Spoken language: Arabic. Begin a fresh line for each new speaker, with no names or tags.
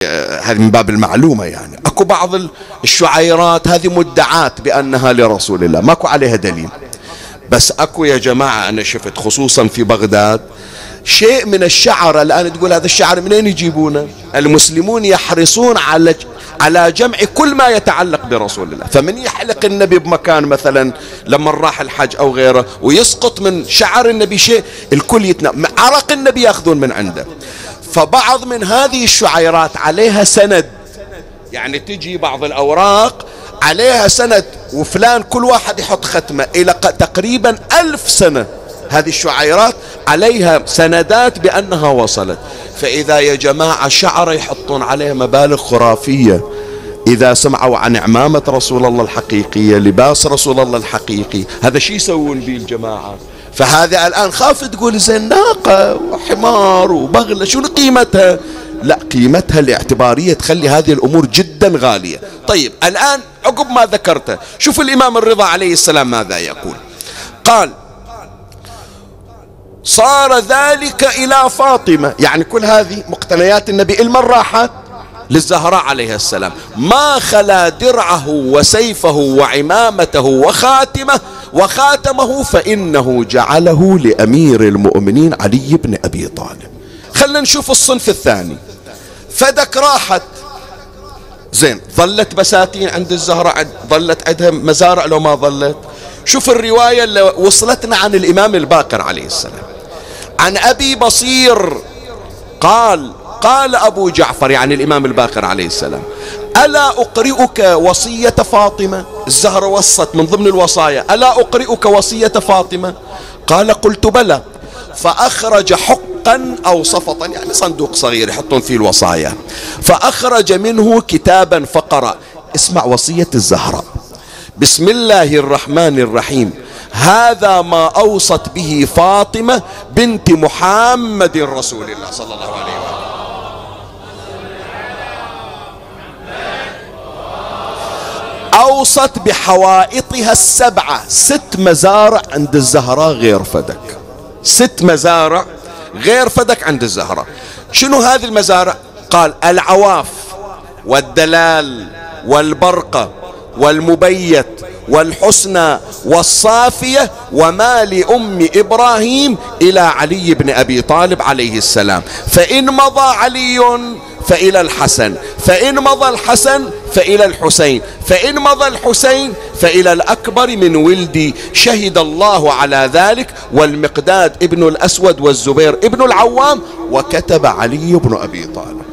هذه من باب المعلومة يعني. اكو بعض الشعيرات هذه مدعات بأنها لرسول الله، ماكو عليها دليل، بس اكو يا جماعة أنا شفت خصوصا في بغداد شيء من الشعر. الآن تقول هذا الشعر منين يجيبونه؟ المسلمون يحرصون على جمع كل ما يتعلق برسول الله. فمن يحلق النبي بمكان مثلا لما راح الحج أو غيره ويسقط من شعر النبي شيء، الكل عرق النبي يأخذون من عنده. فبعض من هذه الشعيرات عليها سند، يعني تجي بعض الأوراق عليها سند وفلان كل واحد يحط ختمة إلى تقريبا 1000 سنة. هذه الشعيرات عليها سندات بأنها وصلت. فإذا يا جماعة شعر يحطون عليها مبالغ خرافية، إذا سمعوا عن عمامة رسول الله الحقيقية، لباس رسول الله الحقيقي، هذا شي يسوون به الجماعة؟ فهذا الآن خاف تقول زين ناقة وحمار وبغلة شو قيمتها؟ لا، قيمتها الاعتبارية تخلي هذه الأمور جدا غالية. طيب الآن عقب ما ذكرته شوف الإمام الرضا عليه السلام ماذا يقول. قال صار ذلك إلى فاطمة، يعني كل هذه مقتنيات النبي المن راحت للزهراء عليه السلام، ما خلا درعه وسيفه وعمامته وخاتمه فإنه جعله لأمير المؤمنين علي بن أبي طالب. خلنا نشوف الصنف الثاني. فدك راحت، زين ظلت بساتين عند الزهراء، ظلت عندها مزارع لو ما ظلت. شوف الرواية اللي وصلتنا عن الإمام الباقر عليه السلام عن أبي بصير قال أبو جعفر يعني الإمام الباقر عليه السلام: ألا أقرئك وصية فاطمة؟ الزهرة وصت من ضمن الوصايا: ألا أقرئك وصية فاطمة؟ قال: قلت بلى. فأخرج حقا أو صفطا، يعني صندوق صغير يحطون فيه الوصايا، فأخرج منه كتابا فقرأ. اسمع وصية الزهراء: بسم الله الرحمن الرحيم، هذا ما أوصت به فاطمة بنت محمد رسول الله صلى الله عليه وسلم. أوصت بحوائطها 7، 6 مزارع عند الزهراء غير فدك، 6 مزارع غير فدك عند الزهراء. شنو هذه المزارع؟ قال: العواف والدلال والبرقة والمبيت والحسنى والصافية وما لأم إبراهيم إلى علي بن أبي طالب عليه السلام. فإن مضى علي فإلى الحسن، فإن مضى الحسن فإلى الحسين، فإن مضى الحسين فإلى الأكبر من ولدي، شهد الله على ذلك، والمقداد ابن الأسود والزبير ابن العوام، وكتب علي بن أبي طالب.